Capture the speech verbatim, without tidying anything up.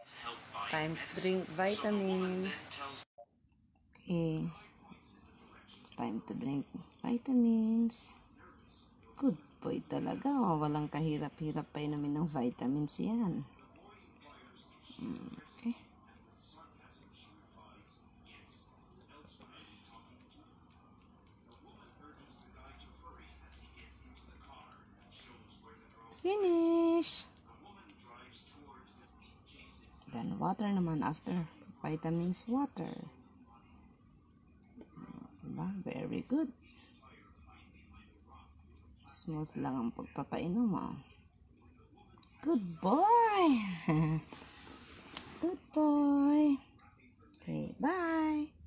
Time to drink vitamins. Okay. It's time to drink vitamins. Good boy talaga. Oh. Walang kahirap-hirap pa inumin ng vitamins yan. Okay. Finish. Then water naman after vitamins, water. Diba? Very good. Smooth lang ang pagpapainom. Oh. Good boy. Good boy. Okay, bye.